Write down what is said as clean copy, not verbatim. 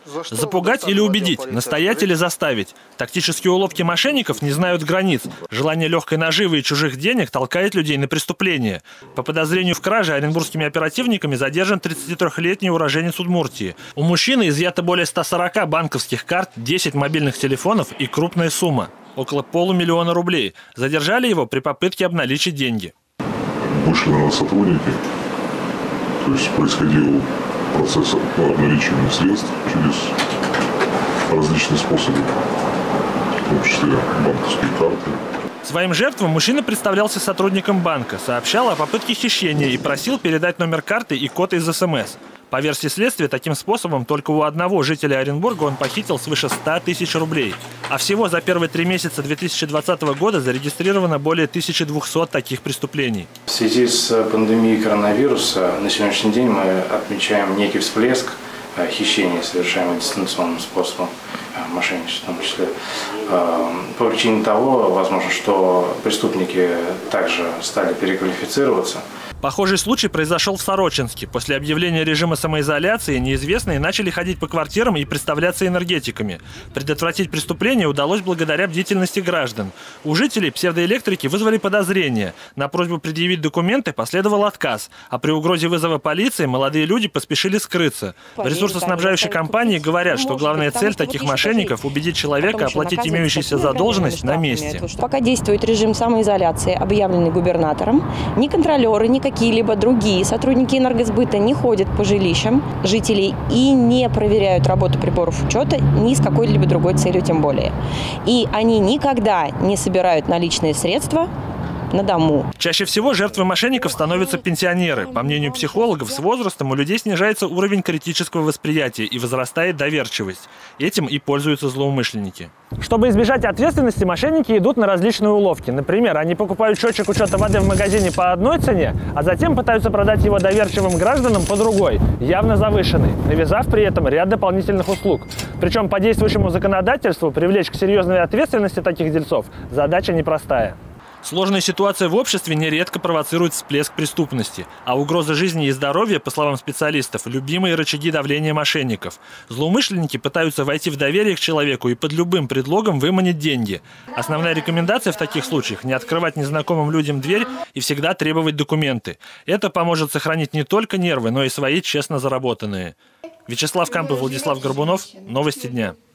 Запугать или убедить, настоять или заставить. Тактические уловки мошенников не знают границ. Желание легкой наживы и чужих денег толкает людей на преступление. По подозрению в краже оренбургскими оперативниками задержан 33-летний уроженец Удмуртии. У мужчины изъято более 140 банковских карт, 10 мобильных телефонов и крупная сумма – около $500 000 рублей. Задержали его при попытке обналичить деньги. Вышли на нас сотрудники, то есть происходил процесс обналичивания средств через различные способы, в том числе банковские карты. Своим жертвам мужчина представлялся сотрудником банка, сообщал о попытке хищения и просил передать номер карты и код из СМС. По версии следствия, таким способом только у одного жителя Оренбурга он похитил свыше 100 000 рублей. А всего за первые 3 месяца 2020 года зарегистрировано более 1200 таких преступлений. В связи с пандемией коронавируса на сегодняшний день мы отмечаем некий всплеск хищения, совершаемого дистанционным способом, мошенничества в том числе. По причине того, возможно, что преступники также стали переквалифицироваться. Похожий случай произошел в Сорочинске. После объявления режима самоизоляции неизвестные начали ходить по квартирам и представляться энергетиками. Предотвратить преступление удалось благодаря бдительности граждан. У жителей псевдоэлектрики вызвали подозрения. На просьбу предъявить документы последовал отказ. А при угрозе вызова полиции молодые люди поспешили скрыться. В ресурсоснабжающей компании говорят, что главная цель таких мошенников – убедить человека оплатить имеющуюся задолженность на месте. Пока действует режим самоизоляции, объявленный губернатором, ни контролеры, ни какие-либо другие сотрудники энергосбыта не ходят по жилищам жителей и не проверяют работу приборов учета ни с какой-либо другой целью тем более. И они никогда не собирают наличные средства на дому. Чаще всего жертвой мошенников становятся пенсионеры. По мнению психологов, с возрастом у людей снижается уровень критического восприятия и возрастает доверчивость. Этим и пользуются злоумышленники. Чтобы избежать ответственности, мошенники идут на различные уловки. Например, они покупают счетчик учета воды в магазине по одной цене, а затем пытаются продать его доверчивым гражданам по другой, явно завышенной, навязав при этом ряд дополнительных услуг. Причем по действующему законодательству привлечь к серьезной ответственности таких дельцов задача непростая. Сложная ситуация в обществе нередко провоцирует всплеск преступности, а угроза жизни и здоровья, по словам специалистов, любимые рычаги давления мошенников. Злоумышленники пытаются войти в доверие к человеку и под любым предлогом выманить деньги. Основная рекомендация в таких случаях – не открывать незнакомым людям дверь и всегда требовать документы. Это поможет сохранить не только нервы, но и свои честно заработанные. Вячеслав Кампов, Владислав Горбунов. Новости дня.